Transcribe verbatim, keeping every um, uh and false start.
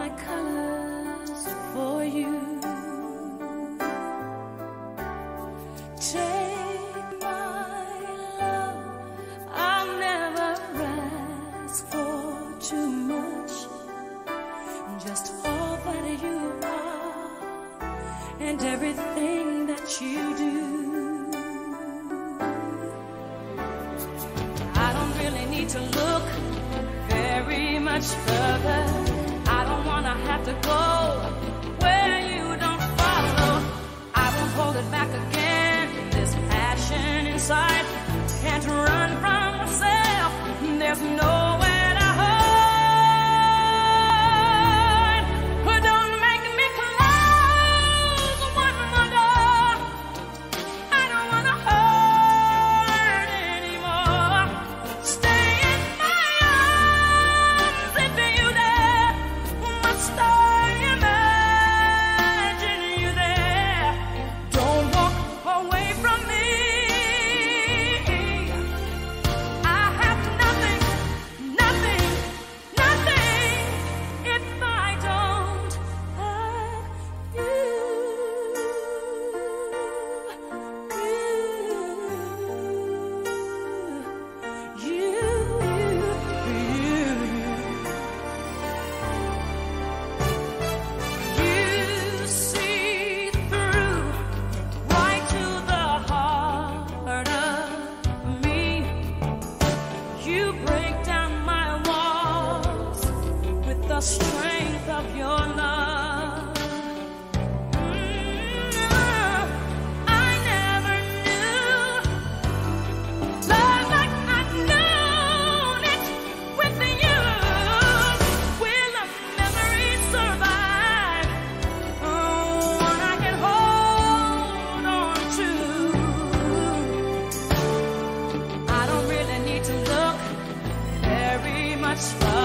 my colors for you. Take my love, I'll never ask for too much. Just all that you are and everything that you do. I don't really need to look very much further. I don't wanna have to go where you don't follow. I won't hold it back again. This passion inside can't run from myself. There's nowhere to hide. But don't make me close one more door. I don't wanna hurt anymore. Stay in my arms if you dare. Must I imagine you there? Don't walk away from me. I have nothing, nothing, nothing if I don't have you. You, you, you, you see through right to the heart of me. You break down my walls with the strength of your love. Mm, I never knew love like I've known it with you. Will a memory survive? Oh, one I can hold on to. I don't really need to look very much further.